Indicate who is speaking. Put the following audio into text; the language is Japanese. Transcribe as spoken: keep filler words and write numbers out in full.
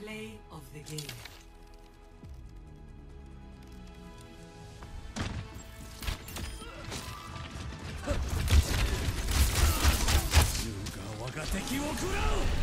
Speaker 1: Play of the game. Yuga 我が敵を食らう